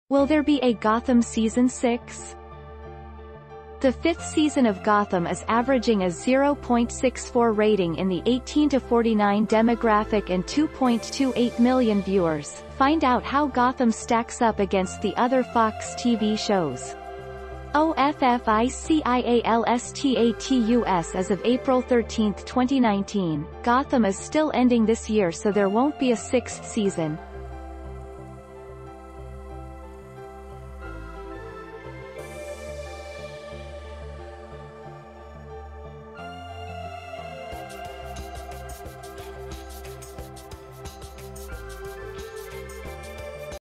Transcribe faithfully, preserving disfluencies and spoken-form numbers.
Will there be a Gotham Season six? The fifth season of Gotham is averaging a zero point six four rating in the eighteen to forty-nine demographic and two point two eight million viewers. Find out how Gotham stacks up against the other Fox T V shows. Officialstatus as of April thirteenth twenty nineteen, Gotham is still ending this year, so there won't be a sixth season.